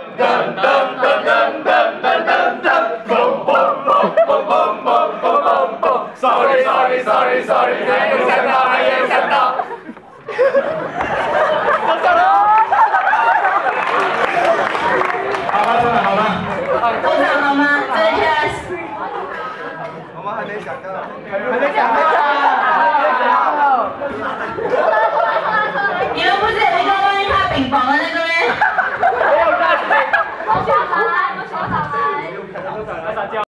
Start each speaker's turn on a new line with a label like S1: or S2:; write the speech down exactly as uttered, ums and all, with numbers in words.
S1: 噔噔噔噔噔噔噔噔，嘣嘣嘣嘣嘣嘣嘣嘣嘣 ，sorry sorry sorry sorry， 还有想到还有想到，我走了。好了，真的好了。都想好吗 ？Yes。我们还没想到，还没想到。